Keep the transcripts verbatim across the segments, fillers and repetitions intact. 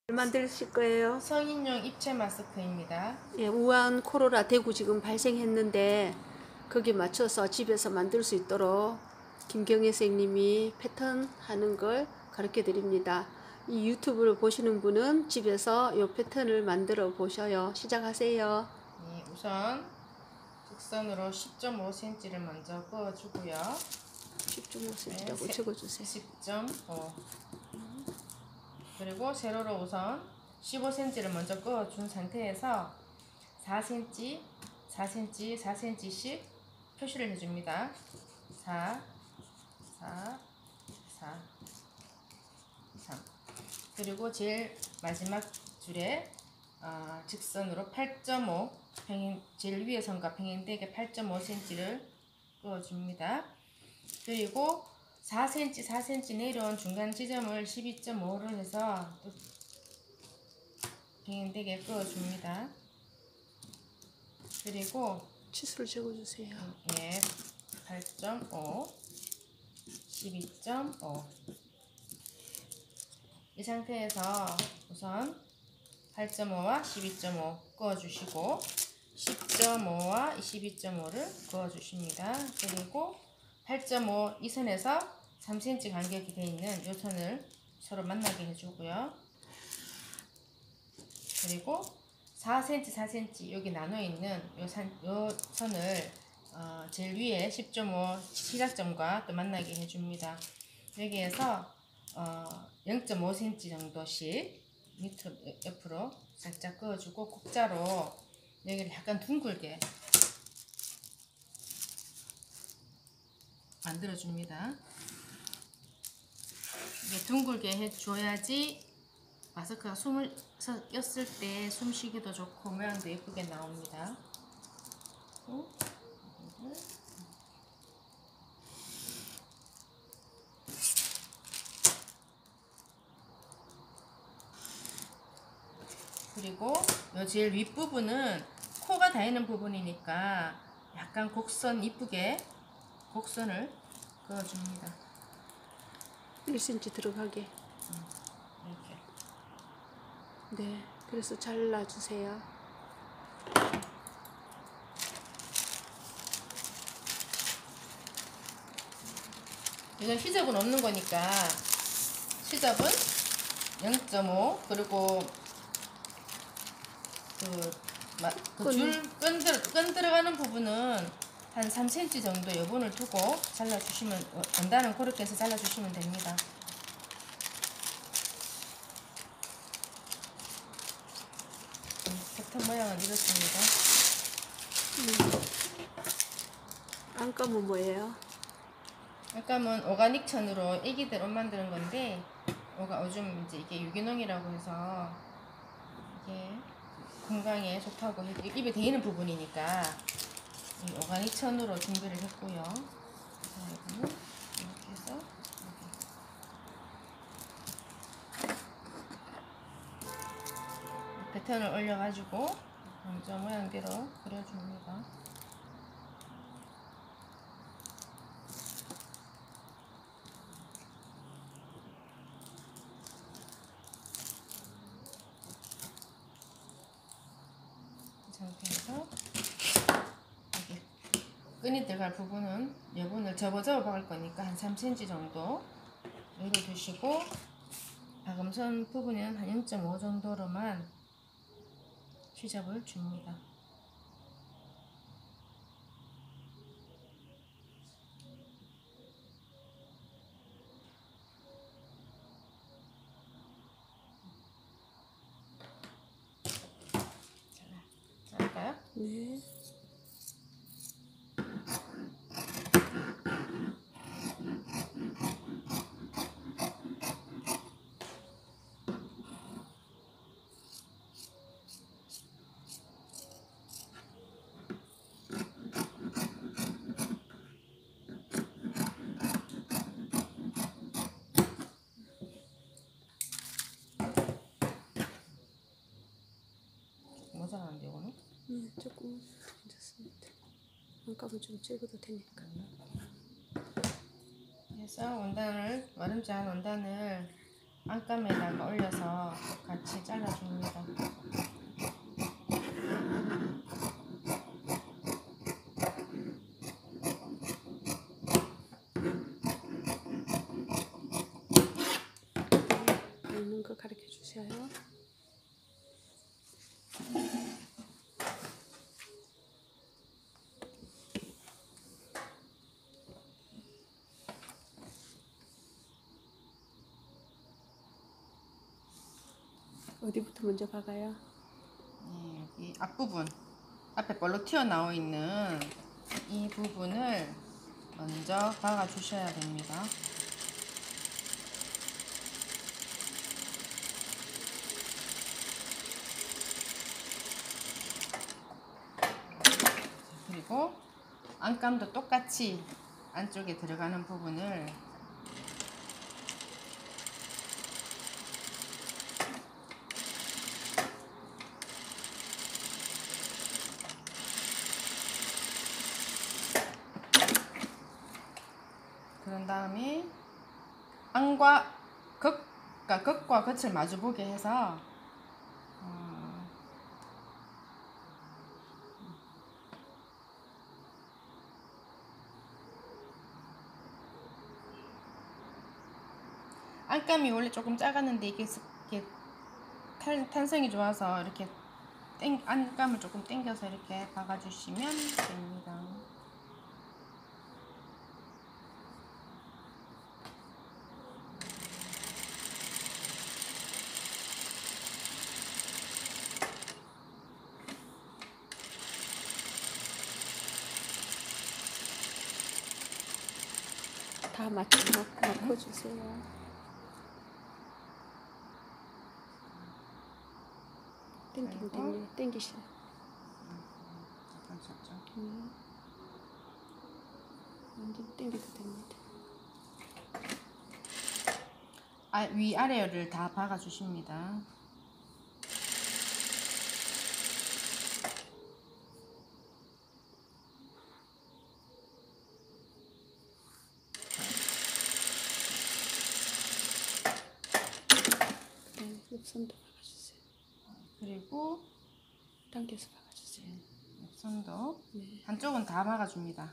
만드실 거예요? 성인용 입체 마스크입니다. 예, 우한 코로나 대구 지금 발생했는데 거기에 맞춰서 집에서 만들 수 있도록 김경혜 선생님이 패턴 하는 걸 가르쳐 드립니다. 이 유튜브를 보시는 분은 집에서 이 패턴을 만들어 보셔요. 시작하세요. 네, 우선 직선으로 십 점 오 센티미터를 먼저 그어주고요. 십 점 오 센티미터라고 네, 적어주세요. 십 점 오. 그리고 세로로 우선 십오 센티미터를 먼저 그어준 상태에서 사 센티미터, 사 센티미터, 사 센티미터씩 표시를 해줍니다. 사, 사, 사, 삼. 그리고 제일 마지막 줄에 어, 직선으로 팔 점 오, 평행, 제일 위의 선과 평행되게 팔 점 오 센티미터를 그어줍니다. 그리고 사 센티미터, 사 센티미터 내려온 중간 지점을 십이 점 오로 해서 또 평행되게 그어줍니다. 그리고 치수를 적어주세요. 예, 팔 점 오, 십이 점 오. 이 상태에서 우선 팔 점 오와 십이 점 오 그어주시고 십 점 오와 십이 점 오를 그어주십니다. 그리고 팔 점 오 이 선에서 삼 센티미터 간격이 되어 있는 이 선을 서로 만나게 해주고요. 그리고 사 센티미터, 사 센티미터 여기 나눠 있는 이 선을 어, 제일 위에 십 점 오 시작점과 또 만나게 해줍니다. 여기에서 어, 영 점 오 센티미터 정도씩 밑으로 옆으로 살짝 그어주고 곡자로 여기를 약간 둥글게 만들어줍니다. 이게 둥글게 해줘야지 마스크가 숨을 꼈을 때 숨쉬기도 좋고 모양도 예쁘게 나옵니다. 그리고 요 제일 윗부분은 코가 닿이는 부분이니까 약간 곡선 이쁘게 곡선을 그어줍니다. 일 센티미터 들어가게. 이렇게. 네, 그래서 잘라주세요. 이건 시접은 없는 거니까 시접은 영 점 오 그리고 그 줄 끈, 끈 들어가는 부분은 한 삼 센티미터 정도 여분을 두고 잘라주시면 원단은 그렇게 해서 잘라주시면 됩니다. 패턴 모양은 이렇습니다. 음. 안감은 뭐예요? 안감은 오가닉 천으로 애기들 옷 만드는 건데 오가 요즘 이제 이게 유기농이라고 해서 이게 건강에 좋다고 해도 입에 대이는 부분이니까 이 오가닉 천으로 준비를 했고요. 이거는 이렇게 해서 이렇게 패턴을 올려가지고 먼저 모양대로 그려줍니다. 상태에서 여기 끈이 들어갈 부분은 여분을 접어접어 박을 거니까 한 삼 센티미터 정도 열어두시고 박음선 부분은 한 영 점 오 정도로만 시접을 줍니다. 할까요? 네. 모자라는데 이거는? 네, 조금 괜찮습니다. 안감은 좀 찍어도 되니까. 그래서 원단을 마름지 않은 원단을 안감에다가 올려서 같이 박아주세요. 어디부터 먼저 박아요? 네, 여기 앞부분, 앞에 볼록 튀어나와 있는 이 부분을 먼저 박아 주셔야 됩니다. 그리고 안감도 똑같이 안쪽에 들어가는 부분을 그런 다음에 안과 극, 그러니까 극과 끝을 마주보게 해서 어, 안감이 원래 조금 작았는데 이게, 스- 이게 탄, 탄성이 좋아서 이렇게 땡, 안감을 조금 당겨서 이렇게 박아주시면 됩니다. 다 맞춰 놓고 주세요. 땡기면 그리고 됩니다. 땡기셔요. 잠깐 잡죠. 네. 완전 땡겨도 됩니다. 아, 위아래를 다 박아주십니다. 네, 옆선도 박아주세요. 그리고 당겨서 박아주세요. 옆선도 네. 한쪽은 다 박아줍니다.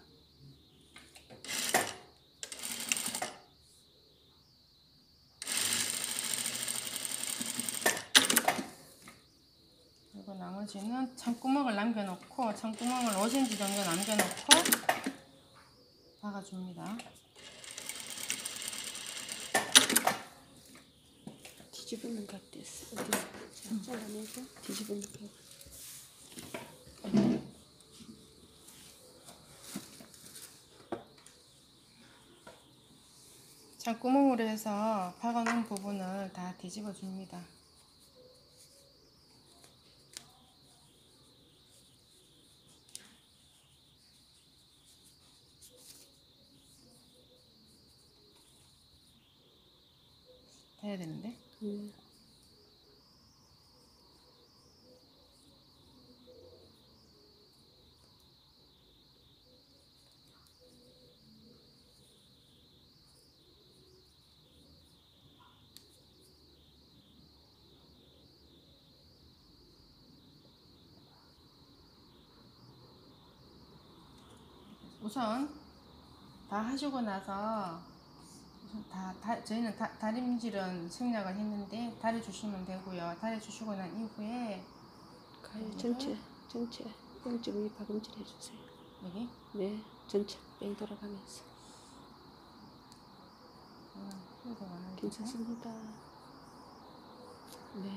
그리고 나머지는 창구멍을 남겨놓고 창구멍을 오 센티미터 정도 남겨놓고 박아줍니다. 뒤집는 것 같았어. 어디서 잘라내고 뒤집는 거. 창구멍으로 해서 박아놓은 부분을 다 뒤집어 줍니다. 해야 되는데. 네. 우선 다 하시고 나서 우선 다, 다 저희는 다, 다림질은 생략을 했는데 다려 주시면 되고요. 다려 주시고 난 이후에 가위 전체 전체 영 점 이 박음질 해주세요. 여기 네, 전체 뺑 돌아가면서. 음, 괜찮습니다. 네.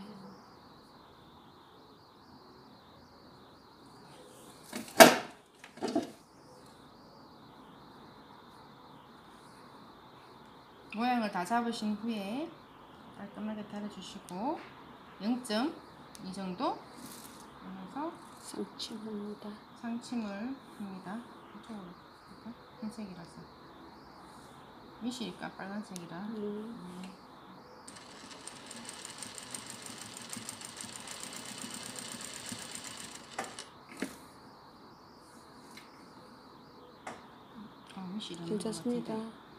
모양을 다 잡으신 후에 깔끔하게 다려주시고 영 점 이 정도 하면서 상침합니다. 상침을 합니다. 이쪽으로 볼까? 흰색이라서 밑이니까 빨간색이라 네. 음. 어, 밑이 이런 것 괜찮습니다. 같은데.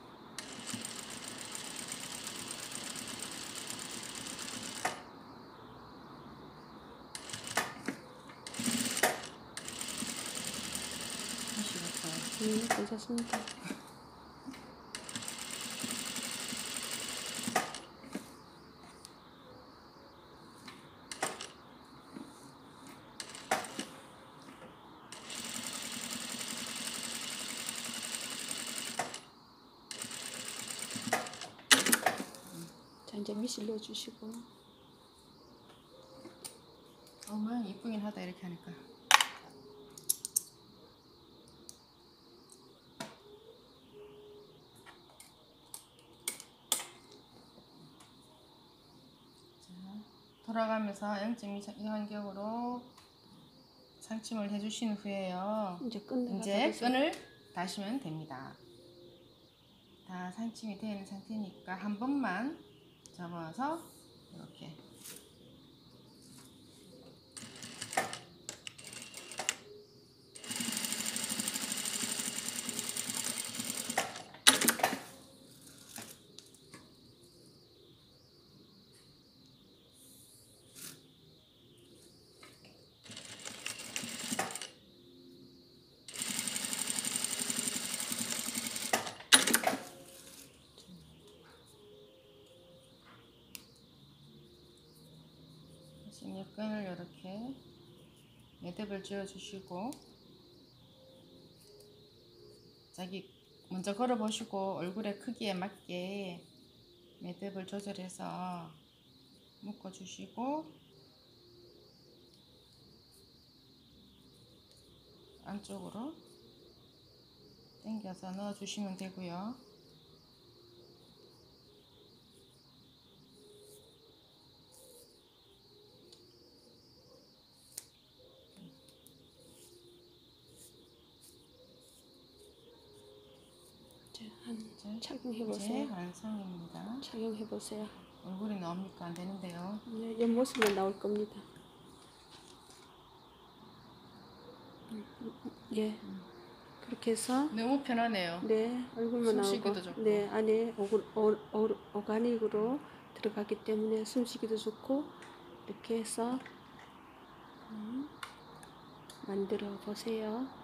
네, 괜찮습니다. 이제 미실 넣어주시고. 어, 모양 이쁘긴 하다 이렇게 하니까. 돌아가면서 영 점 이 간격으로 상침을 해주신 후에요. 이제 끝내가 이제 끈을 다시면 됩니다. 다 상침이 되어 있는 상태니까 한 번만 접어서 이렇게 지금 끈을 이렇게 매듭을 지어 주시고, 자기 먼저 걸어 보시고 얼굴의 크기에 맞게 매듭을 조절해서 묶어 주시고, 안쪽으로 당겨서 넣어 주시면 되고요. 이제 한 착용해 이제 보세요. 완성입니다. 착용해 보세요. 얼굴이 나옵니까? 안 되는데요. 네, 옆모습만 나올 겁니다. 예, 그렇게 해서 너무 편하네요. 네, 얼굴만 나오고 숨쉬기도 좋고. 네, 안에 오글, 오, 오, 오가닉으로 들어가기 때문에 숨쉬기도 좋고, 이렇게 해서 음, 만들어 보세요.